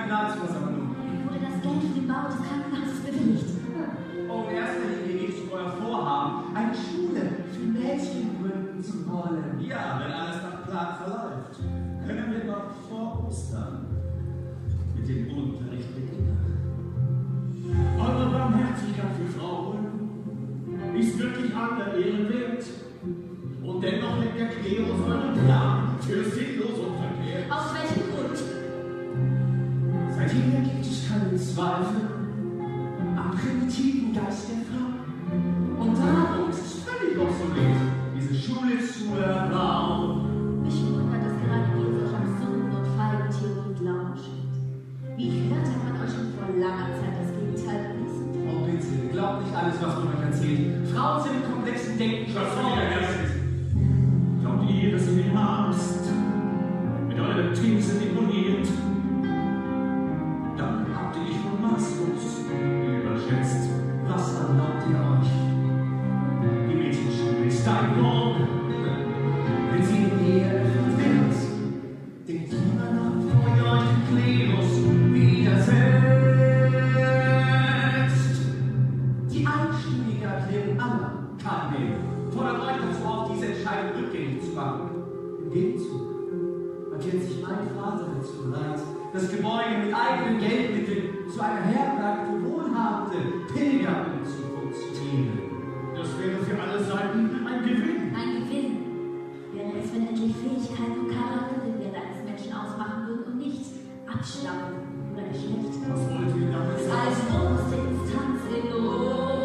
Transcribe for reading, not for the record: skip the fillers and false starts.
Senatsversammlung. Wurde das Geld für den Bau des Krankenhauses bewilligt? Oh, in erster Linie geht es um euer Vorhaben, eine Schule für Mädchen gründen zu wollen. Ja, wenn alles nach Plan verläuft, können wir noch vor Ostern mit dem Unterricht beginnen. Eure Barmherzigkeit für Frauen ist wirklich aller Ehren wert. Und dennoch hält der Klerus euren Plan für sinnlos und verkehrt. Aus welchem Grund? Seit jeher gibt es keinen Zweifel am primitiven Geist der Frau. Und darum ist es völlig obsolet, diese Schule zu erbauen. Mich wundert, dass gerade ihr solch absurden und feigen Theorien Glauben schenkt. Wie ich hörte, hat man euch schon vor langer Zeit das Gegenteil bewiesen. Oh bitte, glaubt nicht alles, was man euch erzählt. Frauen sind mit komplexen Denken schon Glaubt ihr, dass ihr den Arzt mit eurer These demoliert? Dann habt ihr dich wohl maßlos überschätzt. Was erlaubt ihr euch? Die Mädchenschule ist ein Wurm. Wenn sie in die Ehe verwirrt, denkt lieber nach, bevor ihr euch dem Klerus widersetzt. Die einstimmige Erklärung aller kann nehmen. Fordert euch dazu auf, diese Entscheidung rückgängig zu machen. Im Gegenzug erklärt sich mein Vater dazu bereit, das Gebäude mit eigenen Geldmitteln zu einer Herberge für wohlhabende Pilger umzufunktionieren. Das wäre für alle Seiten ein Gewinn. Ein Gewinn wäre es, wenn endlich Fähigkeit und Charakter den Wert eines Menschen ausmachen würden und nicht Abstammung oder Geschlecht. Was wollt ihr damit sagen? Als oberste Instanz in